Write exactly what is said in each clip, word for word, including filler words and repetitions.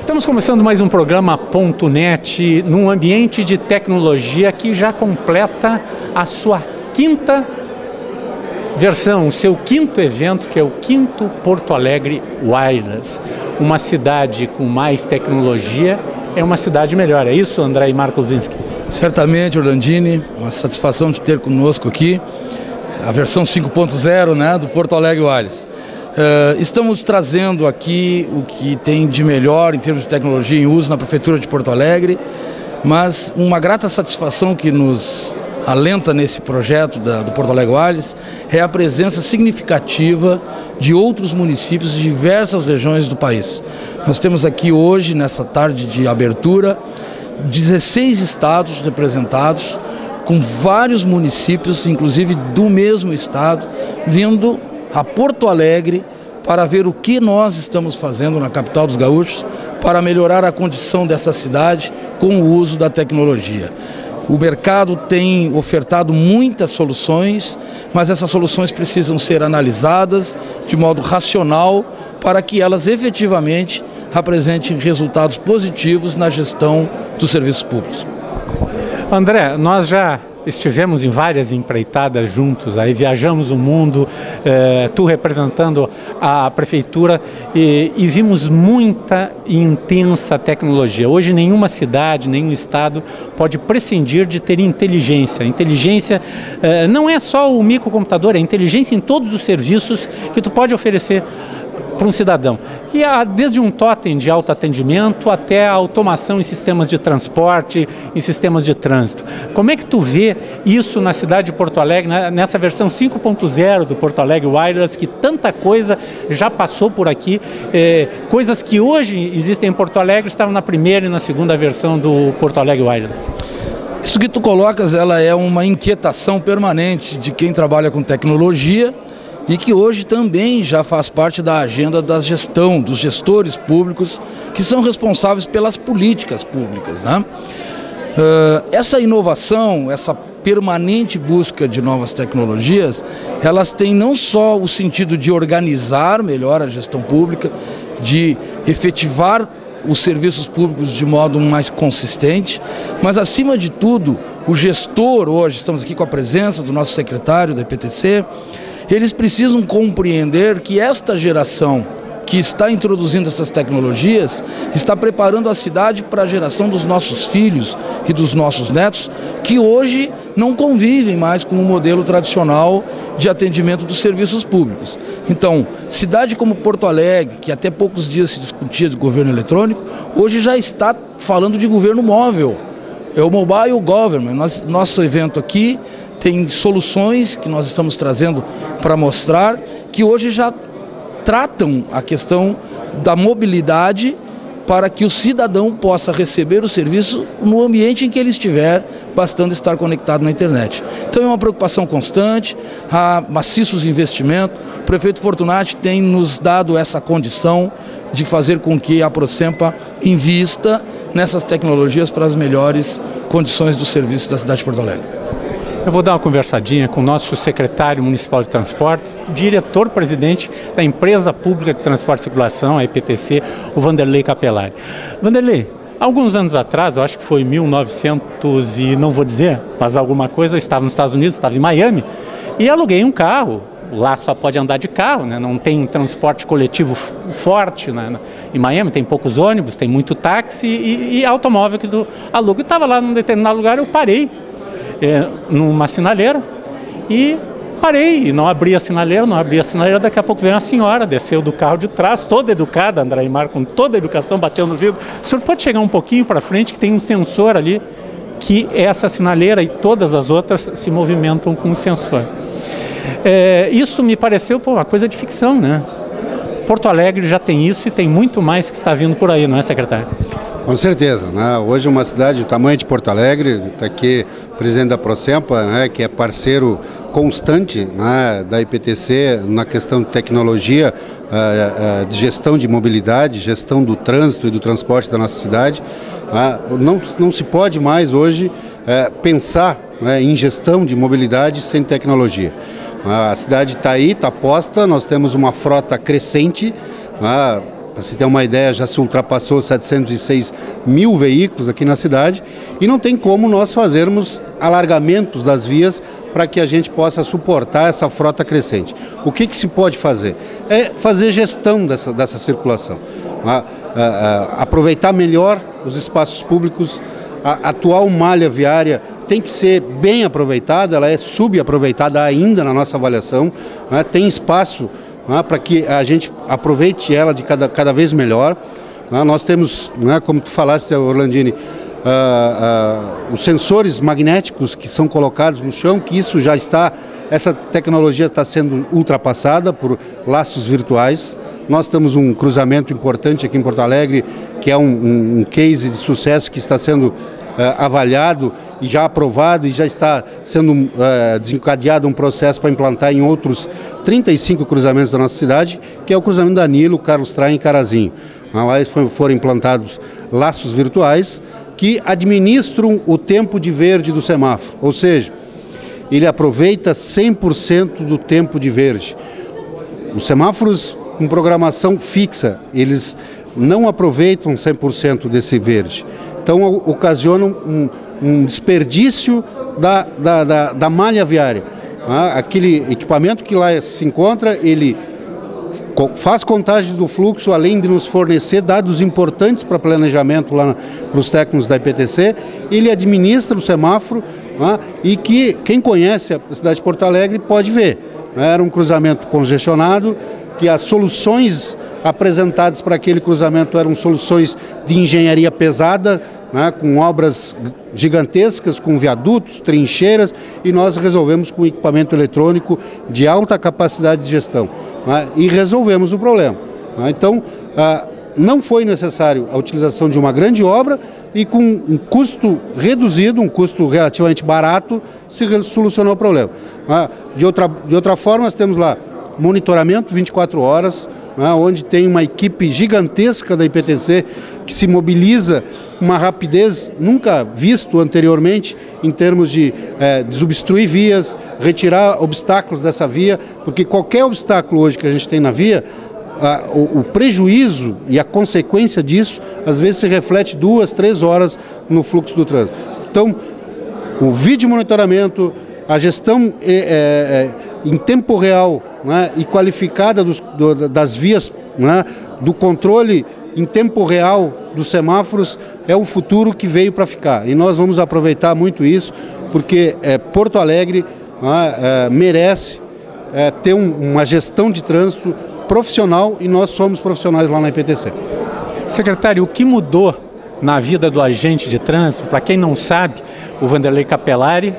Estamos começando mais um programa Ponto Net, num ambiente de tecnologia que já completa a sua quinta versão, o seu quinto evento, que é o quinto Porto Alegre Wireless. Uma cidade com mais tecnologia é uma cidade melhor, é isso, André Markozinski? Certamente, Orlandini, uma satisfação de ter conosco aqui a versão cinco ponto zero, né, do Porto Alegre Wireless. Uh, estamos trazendo aqui o que tem de melhor em termos de tecnologia em uso na Prefeitura de Porto Alegre, mas uma grata satisfação que nos alenta nesse projeto da, do Porto Alegre Wireless é a presença significativa de outros municípios de diversas regiões do país. Nós temos aqui hoje, nessa tarde de abertura, dezesseis estados representados, com vários municípios, inclusive do mesmo estado, vindo a Porto Alegre para ver o que nós estamos fazendo na capital dos gaúchos para melhorar a condição dessa cidade com o uso da tecnologia. O mercado tem ofertado muitas soluções, mas essas soluções precisam ser analisadas de modo racional para que elas efetivamente apresentem resultados positivos na gestão dos serviços públicos. André, nós já estivemos em várias empreitadas juntos, aí viajamos o mundo, eh, tu representando a prefeitura e, e vimos muita e intensa tecnologia. Hoje nenhuma cidade, nenhum estado pode prescindir de ter inteligência. Inteligência eh, não é só o microcomputador, é inteligência em todos os serviços que tu pode oferecer para um cidadão. E há desde um totem de autoatendimento até a automação em sistemas de transporte, em sistemas de trânsito. Como é que tu vê isso na cidade de Porto Alegre, nessa versão cinco ponto zero do Porto Alegre Wireless, que tanta coisa já passou por aqui, eh, coisas que hoje existem em Porto Alegre estavam na primeira e na segunda versão do Porto Alegre Wireless? Isso que tu colocas, ela é uma inquietação permanente de quem trabalha com tecnologia, e que hoje também já faz parte da agenda da gestão, dos gestores públicos, que são responsáveis pelas políticas públicas, né? Uh, essa inovação, essa permanente busca de novas tecnologias, elas têm não só o sentido de organizar melhor a gestão pública, de efetivar os serviços públicos de modo mais consistente, mas acima de tudo, o gestor hoje, estamos aqui com a presença do nosso secretário da I P T C, eles precisam compreender que esta geração que está introduzindo essas tecnologias está preparando a cidade para a geração dos nossos filhos e dos nossos netos, que hoje não convivem mais com o modelo tradicional de atendimento dos serviços públicos. Então, cidade como Porto Alegre, que até poucos dias se discutia de governo eletrônico, hoje já está falando de governo móvel. É o Mobile Government. Nosso, nosso evento aqui tem soluções que nós estamos trazendo para mostrar que hoje já tratam a questão da mobilidade para que o cidadão possa receber o serviço no ambiente em que ele estiver, bastando estar conectado na internet. Então é uma preocupação constante, há maciços investimentos. O prefeito Fortunati tem nos dado essa condição de fazer com que a Prosempa invista nessas tecnologias para as melhores condições do serviço da cidade de Porto Alegre. Eu vou dar uma conversadinha com o nosso secretário municipal de transportes, diretor-presidente da Empresa Pública de Transporte e Circulação, a I P T C, o Vanderlei Capelari. Vanderlei, alguns anos atrás, eu acho que foi em mil e novecentos e não vou dizer, mas alguma coisa, eu estava nos Estados Unidos, estava em Miami, e aluguei um carro. Lá só pode andar de carro, né? Não tem um transporte coletivo forte, né? Em Miami tem poucos ônibus, tem muito táxi e, e automóvel que do alugo. Eu estava lá num determinado lugar, eu parei é, numa sinaleira e parei, e não abri a sinaleira, não abri a sinaleira, daqui a pouco veio uma senhora, desceu do carro de trás, toda educada, André Mar, com toda a educação, bateu no vidro. O senhor pode chegar um pouquinho para frente, que tem um sensor ali, que essa sinaleira e todas as outras se movimentam com o sensor. É, isso me pareceu pô, uma coisa de ficção, né? Porto Alegre já tem isso e tem muito mais que está vindo por aí, não é, secretário? Com certeza, né? Hoje uma cidade do tamanho de Porto Alegre, está aqui o presidente da Prosempa, né, que é parceiro constante, né, da I P T C na questão de tecnologia, uh, uh, de gestão de mobilidade, gestão do trânsito e do transporte da nossa cidade. Uh, não, não se pode mais hoje uh, pensar, né, em gestão de mobilidade sem tecnologia. Uh, a cidade está aí, está posta, nós temos uma frota crescente, uh, para se ter uma ideia, já se ultrapassou setecentos e seis mil veículos aqui na cidade e não tem como nós fazermos alargamentos das vias para que a gente possa suportar essa frota crescente. O que que se pode fazer? É fazer gestão dessa, dessa circulação, a, a, a, aproveitar melhor os espaços públicos. A atual malha viária tem que ser bem aproveitada, ela é subaproveitada ainda na nossa avaliação, né? Tem espaço, né, para que a gente aproveite ela de cada, cada vez melhor. Né? Nós temos, né, como tu falaste, Orlandini, uh, uh, os sensores magnéticos que são colocados no chão, que isso já está, essa tecnologia está sendo ultrapassada por laços virtuais. Nós temos um cruzamento importante aqui em Porto Alegre, que é um, um, um case de sucesso que está sendo uh, avaliado e já aprovado e já está sendo uh, desencadeado um processo para implantar em outros trinta e cinco cruzamentos da nossa cidade, que é o cruzamento da Nilo, Carlos Traem e Carazinho. Lá foram implantados laços virtuais que administram o tempo de verde do semáforo, ou seja, ele aproveita cem por cento do tempo de verde. Os semáforos com programação fixa, eles não aproveitam cem por cento desse verde. Então, ocasionam um, um desperdício da, da, da, da malha viária. Ah, aquele equipamento que lá se encontra, ele faz contagem do fluxo, além de nos fornecer dados importantes para planejamento lá para os técnicos da I P T C, ele administra o semáforo, ah, e que quem conhece a cidade de Porto Alegre pode ver. Era um cruzamento congestionado, que as soluções apresentadas para aquele cruzamento eram soluções de engenharia pesada, né, com obras gigantescas, com viadutos, trincheiras, e nós resolvemos com equipamento eletrônico de alta capacidade de gestão, né, e resolvemos o problema. Né. Então, ah, não foi necessário a utilização de uma grande obra e com um custo reduzido, um custo relativamente barato, se solucionou o problema. Né. De outra, de outra forma, nós temos lá monitoramento vinte e quatro horas, né, onde tem uma equipe gigantesca da I P T C que se mobiliza com uma rapidez nunca visto anteriormente em termos de é, desobstruir vias, retirar obstáculos dessa via, porque qualquer obstáculo hoje que a gente tem na via, a, o, o prejuízo e a consequência disso às vezes se reflete duas, três horas no fluxo do trânsito. Então, o vídeo monitoramento, a gestão é, é, em tempo real, né, e qualificada dos, do, das vias, né, do controle em tempo real dos semáforos é o futuro que veio para ficar. E nós vamos aproveitar muito isso, porque é, Porto Alegre, né, é, merece é, ter um, uma gestão de trânsito profissional e nós somos profissionais lá na I P T C. Secretário, o que mudou na vida do agente de trânsito? Para quem não sabe, o Vanderlei Capelari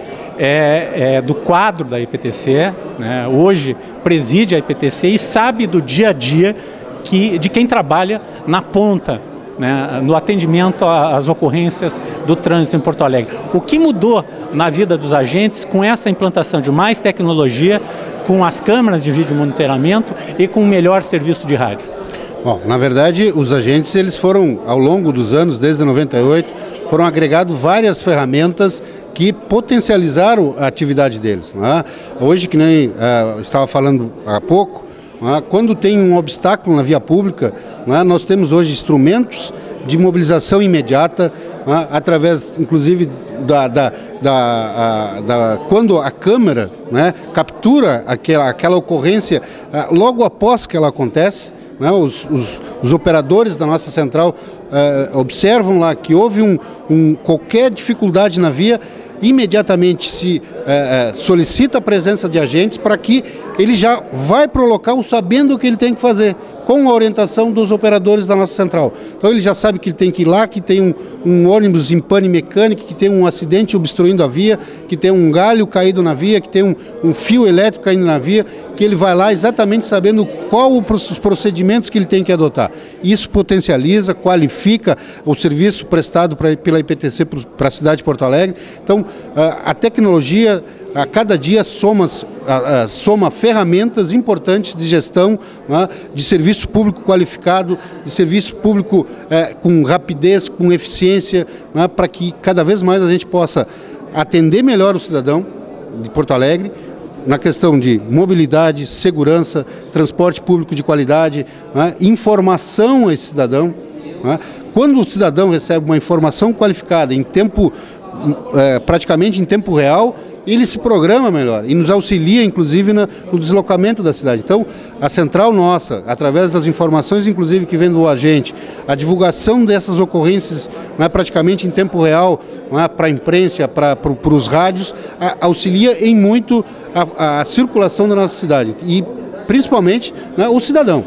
É, é do quadro da I P T C, né? Hoje preside a I P T C e sabe do dia a dia que, de quem trabalha na ponta, né? No atendimento às ocorrências do trânsito em Porto Alegre. O que mudou na vida dos agentes com essa implantação de mais tecnologia, com as câmeras de vídeo monitoramento e com um melhor serviço de rádio? Bom, na verdade, os agentes eles foram, ao longo dos anos, desde noventa e oito, foram agregados várias ferramentas que potencializaram a atividade deles. Né? Hoje, que nem uh, eu estava falando há pouco, né, quando tem um obstáculo na via pública, né, nós temos hoje instrumentos de mobilização imediata, né, através, inclusive, da, da, da, a, da quando a câmera, né, captura aquela, aquela ocorrência uh, logo após que ela acontece. Né, os, os, os operadores da nossa central uh, observam lá que houve um, um, qualquer dificuldade na via, imediatamente se uh, uh, solicita a presença de agentes para que ele já vai para o local sabendo o que ele tem que fazer, com a orientação dos operadores da nossa central. Então ele já sabe que ele tem que ir lá, que tem um, um ônibus em pane mecânico, que tem um acidente obstruindo a via, que tem um galho caído na via, que tem um, um fio elétrico caindo na via, que ele vai lá exatamente sabendo qual os procedimentos que ele tem que adotar. Isso potencializa, qualifica o serviço prestado pra, pela I P T C para a cidade de Porto Alegre. Então, a, a tecnologia, a cada dia, soma, a, a, soma ferramentas importantes de gestão, né, de serviço público qualificado, de serviço público é, com rapidez, com eficiência, né, para que cada vez mais a gente possa atender melhor o cidadão de Porto Alegre, na questão de mobilidade, segurança, transporte público de qualidade, né, informação a esse cidadão. Né. Quando o cidadão recebe uma informação qualificada em tempo, é, praticamente em tempo real, ele se programa melhor e nos auxilia, inclusive, na, no deslocamento da cidade. Então, a central nossa, através das informações, inclusive, que vem do agente, a divulgação dessas ocorrências, né, praticamente em tempo real, né, para a imprensa, para os rádios, a, auxilia em muito a, a circulação da nossa cidade e, principalmente, né, o cidadão.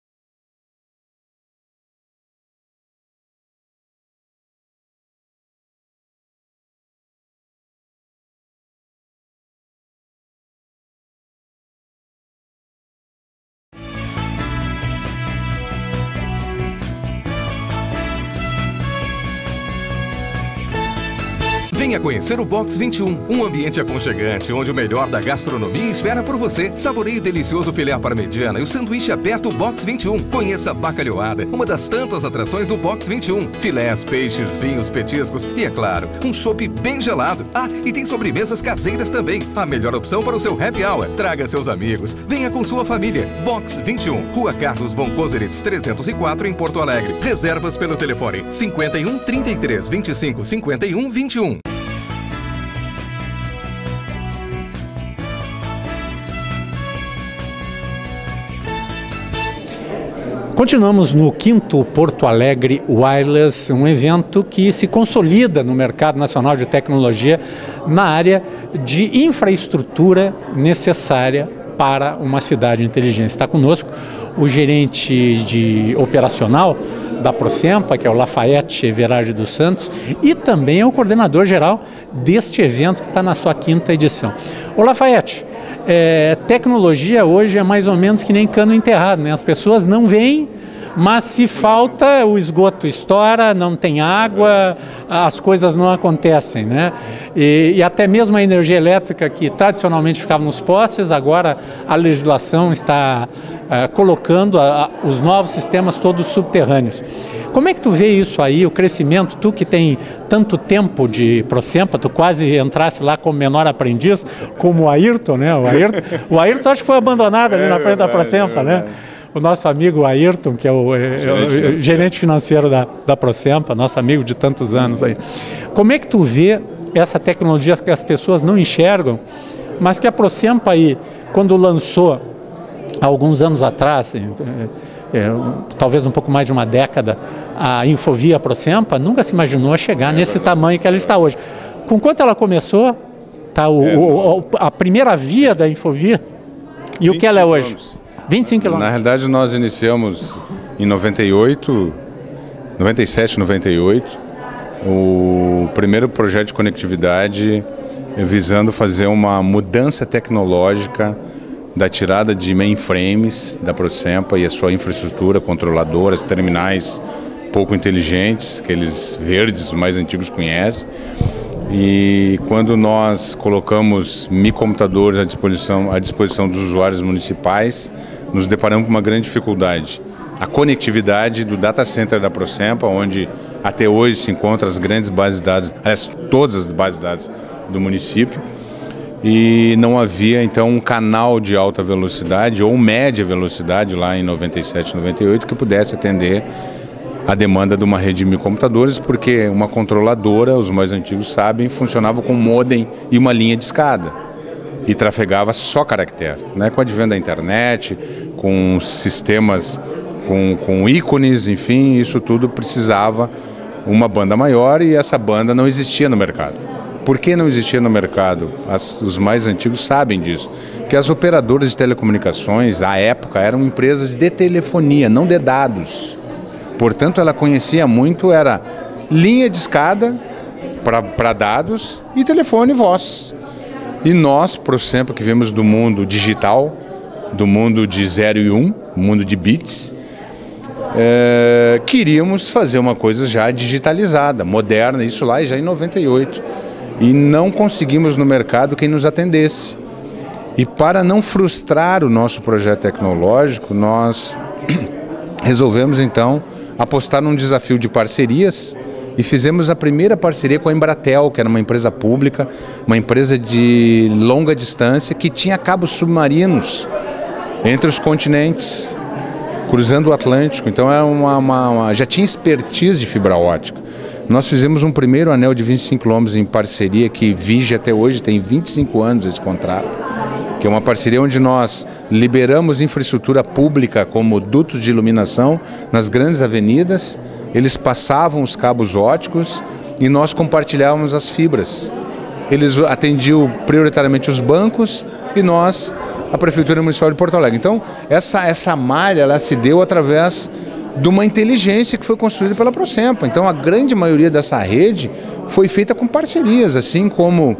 Venha conhecer o Box vinte e um, um ambiente aconchegante, onde o melhor da gastronomia espera por você. Saboreie o delicioso filé parmegiana e o sanduíche aberto Box vinte e um. Conheça a bacalhoada, uma das tantas atrações do Box vinte e um. Filés, peixes, vinhos, petiscos e, é claro, um chopp bem gelado. Ah, e tem sobremesas caseiras também. A melhor opção para o seu happy hour. Traga seus amigos. Venha com sua família. Box vinte e um, Rua Carlos von Koseritz, trezentos e quatro, em Porto Alegre. Reservas pelo telefone cinquenta e um, trinta e três, vinte e cinco, cinquenta e um, vinte e um. Continuamos no quinto Porto Alegre Wireless, um evento que se consolida no mercado nacional de tecnologia na área de infraestrutura necessária para uma cidade inteligente. Está conosco o gerente de operacional da Prosempa, que é o Lafayette Everardi dos Santos, e também é o coordenador geral deste evento que está na sua quinta edição. Ô Lafayette, é, tecnologia hoje é mais ou menos que nem cano enterrado, né? As pessoas não veem, mas se falta, o esgoto estoura, não tem água, as coisas não acontecem, né? E, e até mesmo a energia elétrica, que tradicionalmente ficava nos postes, agora a legislação está uh, colocando a, a, os novos sistemas todos subterrâneos. Como é que tu vê isso aí, o crescimento, tu que tem tanto tempo de Prosempa, tu quase entrasse lá como menor aprendiz, como o Ayrton, né? O Ayrton, o Ayrton acho que foi abandonado ali é na frente verdade, da Prosempa, é né? O nosso amigo Ayrton, que é o, gerente, é o gerente financeiro da, da Prosempa, nosso amigo de tantos anos aí. Como é que tu vê essa tecnologia que as pessoas não enxergam, mas que a Prosempa aí, quando lançou, há alguns anos atrás, é, é, talvez um pouco mais de uma década, a Infovia Prosempa, nunca se imaginou chegar é nesse tamanho que ela está hoje. Com quanto ela começou, tá, o, é, o, a primeira via da Infovia, e o que ela é hoje? vinte e cinco quilômetros. Na realidade, nós iniciamos em noventa e oito, noventa e sete, noventa e oito, o primeiro projeto de conectividade visando fazer uma mudança tecnológica da tirada de mainframes da Prosempa e a sua infraestrutura, controladoras, terminais pouco inteligentes, aqueles verdes, os mais antigos conhecem. E quando nós colocamos microcomputadores à disposição, à disposição dos usuários municipais, nos deparamos com uma grande dificuldade. A conectividade do data center da Prosempa, onde até hoje se encontram as grandes bases de dados, aliás, todas as bases de dados do município, e não havia então um canal de alta velocidade ou média velocidade lá em noventa e sete, noventa e oito que pudesse atender a demanda de uma rede de microcomputadores, porque uma controladora, os mais antigos sabem, funcionava com modem e uma linha de escada e trafegava só caractere, né? Com o advento da internet, com sistemas, com, com ícones, enfim, isso tudo precisava uma banda maior e essa banda não existia no mercado. Por que não existia no mercado? As, os mais antigos sabem disso, que as operadoras de telecomunicações, à época, eram empresas de telefonia, não de dados. Portanto, ela conhecia muito, era linha de escada para dados e telefone e voz. E nós, por exemplo, que vemos do mundo digital, do mundo de zero e um, mundo de bits, é, queríamos fazer uma coisa já digitalizada, moderna, isso lá já em noventa e oito. E não conseguimos no mercado quem nos atendesse. E para não frustrar o nosso projeto tecnológico, nós resolvemos então apostar num desafio de parcerias e fizemos a primeira parceria com a Embratel, que era uma empresa pública, uma empresa de longa distância, que tinha cabos submarinos entre os continentes, cruzando o Atlântico. Então é uma, uma, uma, já tinha expertise de fibra ótica. Nós fizemos um primeiro anel de vinte e cinco quilômetros em parceria, que vige até hoje, tem vinte e cinco anos esse contrato, que é uma parceria onde nós liberamos infraestrutura pública como dutos de iluminação nas grandes avenidas, eles passavam os cabos óticos e nós compartilhávamos as fibras. Eles atendiam prioritariamente os bancos e nós, a Prefeitura Municipal de Porto Alegre. Então, essa, essa malha ela se deu através de uma inteligência que foi construída pela Prosempa. Então, a grande maioria dessa rede foi feita com parcerias, assim como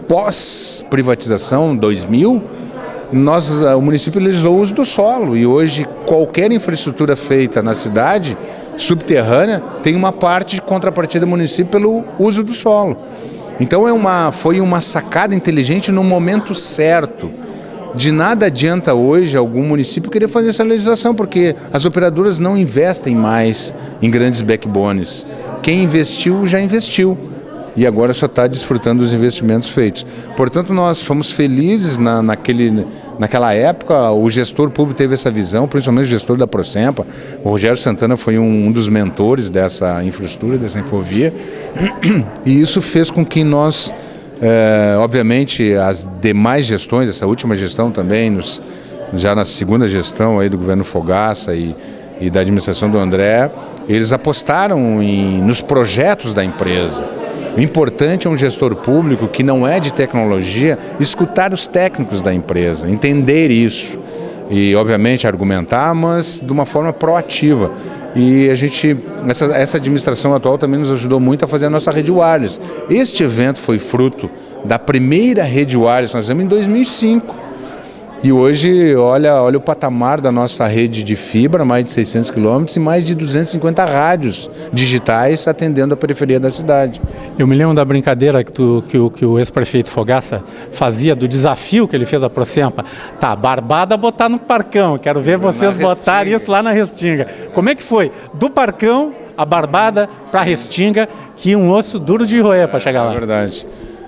pós-privatização dois mil, nós, o município legislou o uso do solo e hoje qualquer infraestrutura feita na cidade subterrânea tem uma parte de contrapartida do município pelo uso do solo. Então é uma, foi uma sacada inteligente no momento certo. De nada adianta hoje algum município querer fazer essa legislação, porque as operadoras não investem mais em grandes backbones. Quem investiu, já investiu. E agora só está desfrutando dos investimentos feitos. Portanto, nós fomos felizes na, naquele, naquela época, o gestor público teve essa visão, principalmente o gestor da Prosempa. O Rogério Santana foi um, um dos mentores dessa infraestrutura, dessa infovia, e isso fez com que nós... É, obviamente as demais gestões, essa última gestão também, nos, já na segunda gestão aí do governo Fogaça e, e da administração do André, eles apostaram em, nos projetos da empresa. O importante é um gestor público que não é de tecnologia, escutar os técnicos da empresa, entender isso e obviamente argumentar, mas de uma forma proativa. E a gente, essa, essa administração atual também nos ajudou muito a fazer a nossa rede wireless. Este evento foi fruto da primeira rede wireless, nós fizemos em dois mil e cinco. E hoje, olha, olha o patamar da nossa rede de fibra, mais de seiscentos quilômetros e mais de duzentas e cinquenta rádios digitais atendendo a periferia da cidade. Eu me lembro da brincadeira que, tu, que o, que o ex-prefeito Fogaça fazia, do desafio que ele fez à Prosempa. Tá, Barbada botar no Parcão, quero ver vocês botarem isso lá na Restinga. Como é que foi? Do Parcão, a Barbada para a Restinga, que um osso duro de roer para chegar lá. É verdade.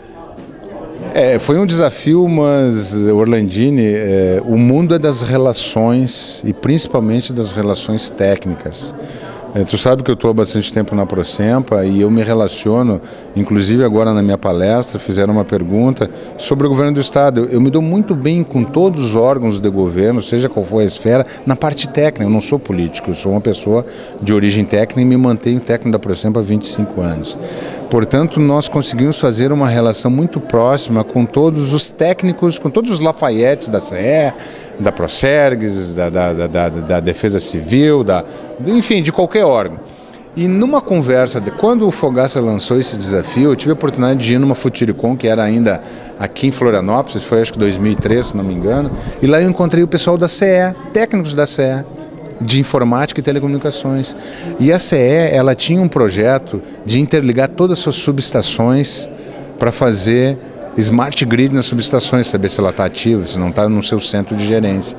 É, foi um desafio, mas, Orlandini, é, o mundo é das relações e principalmente das relações técnicas. É, tu sabe que eu estou há bastante tempo na Prosempa e eu me relaciono, inclusive agora na minha palestra, fizeram uma pergunta sobre o governo do Estado. Eu, eu me dou muito bem com todos os órgãos de governo, seja qual for a esfera, na parte técnica. Eu não sou político, eu sou uma pessoa de origem técnica e me mantenho técnico da Prosempa há vinte e cinco anos. Portanto, nós conseguimos fazer uma relação muito próxima com todos os técnicos, com todos os Lafayettes da C E, da Procergs, da, da, da, da, da Defesa Civil, da, enfim, de qualquer órgão. E numa conversa, de, quando o Fogaça lançou esse desafio, eu tive a oportunidade de ir numa Futuricom, que era ainda aqui em Florianópolis, foi acho que dois mil e três, se não me engano, e lá eu encontrei o pessoal da C E, técnicos da C E. De informática e telecomunicações. E a C E, ela tinha um projeto de interligar todas as suas subestações para fazer smart grid nas subestações, saber se ela está ativa, se não está no seu centro de gerência.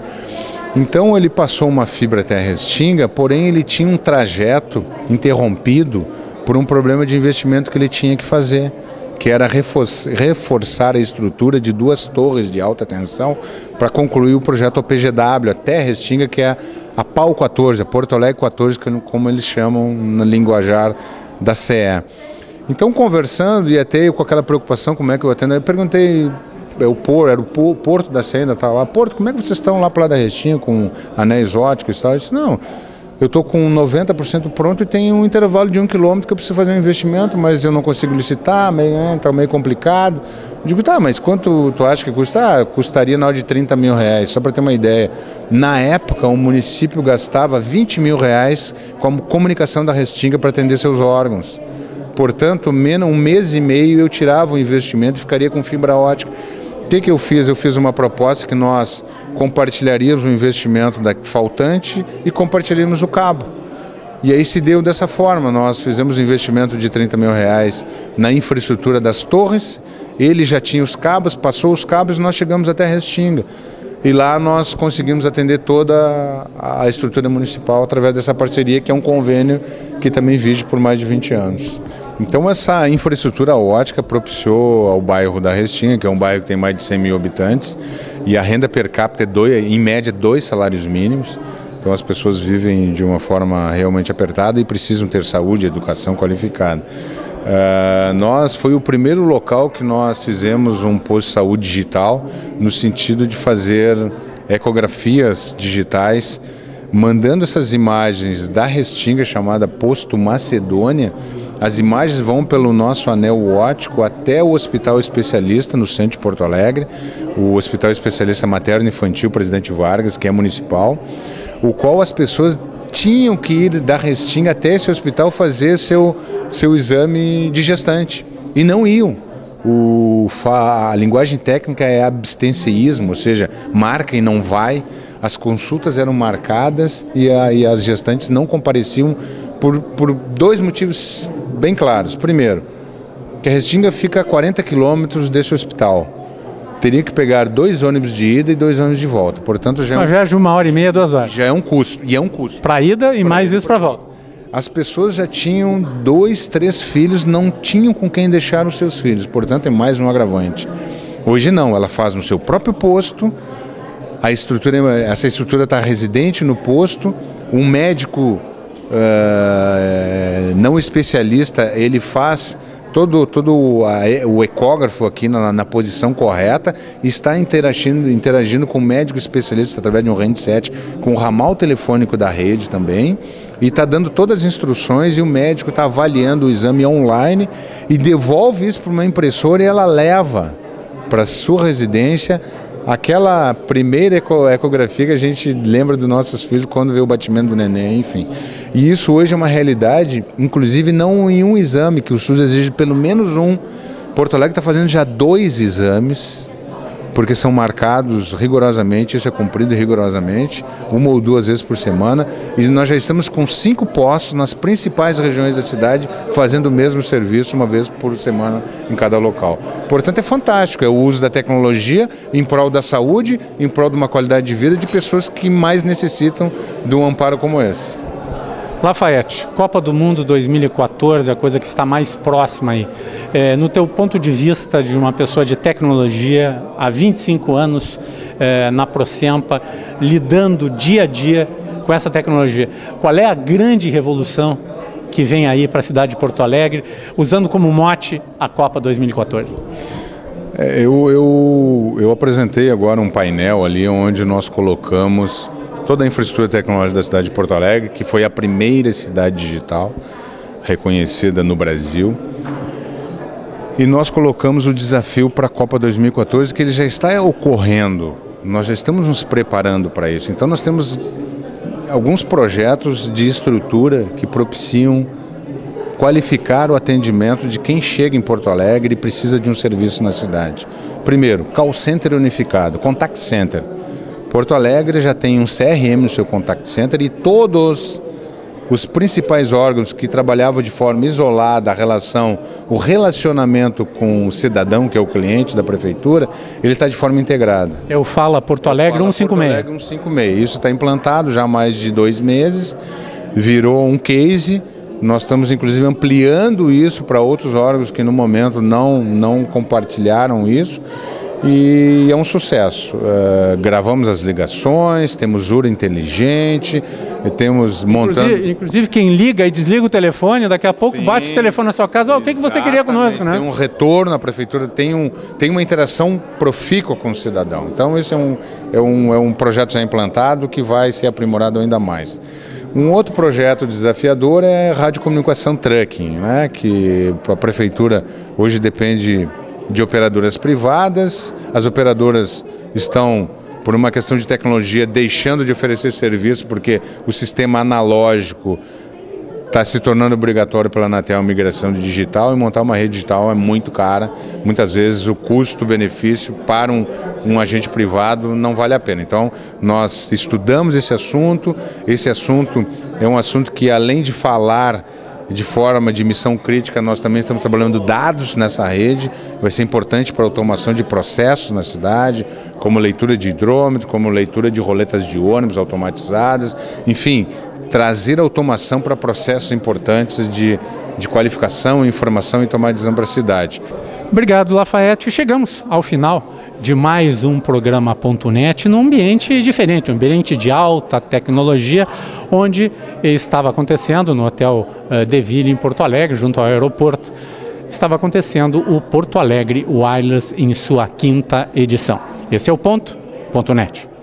Então ele passou uma fibra até a Restinga, porém ele tinha um trajeto interrompido por um problema de investimento que ele tinha que fazer, que era reforçar a estrutura de duas torres de alta tensão para concluir o projeto O P G W até Restinga, que é a P A U quatorze, a Porto Alegre quatorze, como eles chamam no linguajar da C E. Então, conversando e até eu com aquela preocupação, como é que eu atendo, eu perguntei, o Porto, era o Porto da C E, ainda estava lá, Porto, como é que vocês estão lá para lá da Restinga com anéis óticos e tal? Eu disse, não, eu estou com noventa por cento pronto e tem um intervalo de um quilômetro que eu preciso fazer um investimento, mas eu não consigo licitar, está meio, tá meio complicado. Eu digo, tá, mas quanto tu acha que custa? Ah, custaria na hora de trinta mil reais, só para ter uma ideia. Na época, o município gastava vinte mil reais com a comunicação da Restinga para atender seus órgãos. Portanto, menos um mês e meio eu tirava o investimento e ficaria com fibra ótica. O que, que eu fiz? Eu fiz uma proposta que nós compartilharíamos o investimento da faltante e compartilharíamos o cabo. E aí se deu dessa forma, nós fizemos um investimento de trinta mil reais na infraestrutura das torres, ele já tinha os cabos, passou os cabos e nós chegamos até a Restinga. e lá nós conseguimos atender toda a estrutura municipal através dessa parceria, que é um convênio que também vige por mais de vinte anos. Então essa infraestrutura ótica propiciou ao bairro da Restinga, que é um bairro que tem mais de cem mil habitantes, e a renda per capita é dois, em média dois salários mínimos. Então as pessoas vivem de uma forma realmente apertada e precisam ter saúde e educação qualificada. Uh, nós foi o primeiro local que nós fizemos um posto de saúde digital, no sentido de fazer ecografias digitais, mandando essas imagens da Restinga, chamada Posto Macedônia. As imagens vão pelo nosso anel óptico até o Hospital Especialista no centro de Porto Alegre, o Hospital Especialista Materno Infantil Presidente Vargas, que é municipal, o qual as pessoas tinham que ir da Restinga até esse hospital fazer seu, seu exame de gestante, e não iam. O, a linguagem técnica é abstencionismo, ou seja, marca e não vai. As consultas eram marcadas e, a, e as gestantes não compareciam por, por dois motivos bem claros. Primeiro, que a Restinga fica a quarenta quilômetros desse hospital. Teria que pegar dois ônibus de ida e dois ônibus de volta. Portanto, já é um, uma viagem de uma hora e meia, duas horas. Já é um custo. E é um custo. Para ida e pra mais ida, isso para volta. As pessoas já tinham dois, três filhos, não tinham com quem deixar os seus filhos. Portanto, é mais um agravante. Hoje não, ela faz no seu próprio posto. A estrutura, essa estrutura está residente no posto. Um médico uh, não especialista, ele faz todo, todo a, o ecógrafo aqui na, na posição correta, e está interagindo, interagindo com o médico especialista através de um handset, com o ramal telefônico da rede também, e está dando todas as instruções, e o médico está avaliando o exame online e devolve isso para uma impressora, e ela leva para a sua residência aquela primeira eco, ecografia que a gente lembra dos nossos filhos quando vê o batimento do neném, enfim. E isso hoje é uma realidade, inclusive não em um exame, que o SUS exige pelo menos um. Porto Alegre está fazendo já dois exames, porque são marcados rigorosamente, isso é cumprido rigorosamente, uma ou duas vezes por semana, e nós já estamos com cinco postos nas principais regiões da cidade, fazendo o mesmo serviço uma vez por semana em cada local. Portanto, é fantástico, é o uso da tecnologia em prol da saúde, em prol de uma qualidade de vida de pessoas que mais necessitam de um amparo como esse. Lafayette, Copa do Mundo dois mil e quatorze, a coisa que está mais próxima aí. É, no teu ponto de vista de uma pessoa de tecnologia, há vinte e cinco anos é, na Procempa, lidando dia a dia com essa tecnologia, qual é a grande revolução que vem aí para a cidade de Porto Alegre, usando como mote a Copa dois mil e quatorze? É, eu, eu, eu apresentei agora um painel ali onde nós colocamos toda a infraestrutura tecnológica da cidade de Porto Alegre, que foi a primeira cidade digital reconhecida no Brasil. E nós colocamos o desafio para a Copa dois mil e quatorze, que ele já está ocorrendo. Nós já estamos nos preparando para isso. Então nós temos alguns projetos de estrutura que propiciam qualificar o atendimento de quem chega em Porto Alegre e precisa de um serviço na cidade. Primeiro, call center unificado, contact center. Porto Alegre já tem um C R M no seu contact center, e todos os principais órgãos que trabalhavam de forma isolada a relação, o relacionamento com o cidadão, que é o cliente da prefeitura, ele está de forma integrada. Eu falo Porto Alegre cento e cinquenta e seis. Porto Alegre cento e cinquenta e seis. Isso está implantado já há mais de dois meses, virou um case. Nós estamos inclusive ampliando isso para outros órgãos que no momento não, não compartilharam isso. E é um sucesso. Uh, gravamos as ligações, temos U R A inteligente, temos montando... Inclusive, inclusive quem liga e desliga o telefone, daqui a pouco Sim, bate o telefone na sua casa, oh, o que, que você queria conosco, né? Tem um retorno, a prefeitura tem, um, tem uma interação profícua com o cidadão. Então esse é um, é, um, é um projeto já implantado que vai ser aprimorado ainda mais. Um outro projeto desafiador é a radiocomunicação trucking, né? Que a prefeitura hoje depende de operadoras privadas. As operadoras estão, por uma questão de tecnologia, deixando de oferecer serviço porque o sistema analógico está se tornando obrigatório pela Anatel, a migração de digital, e montar uma rede digital é muito cara. Muitas vezes o custo-benefício para um, um agente privado não vale a pena. Então nós estudamos esse assunto, esse assunto é um assunto que, além de falar de forma de missão crítica, nós também estamos trabalhando dados nessa rede, vai ser importante para a automação de processos na cidade, como leitura de hidrômetro, como leitura de roletas de ônibus automatizadas, enfim, trazer automação para processos importantes de, de qualificação, informação e tomar de decisão para a cidade. Obrigado, Lafayette. Chegamos ao final de mais um programa Ponto Net num ambiente diferente, um ambiente de alta tecnologia, onde estava acontecendo no Hotel De Ville em Porto Alegre, junto ao aeroporto, estava acontecendo o Porto Alegre Wireless em sua quinta edição. Esse é o Ponto, Ponto Net.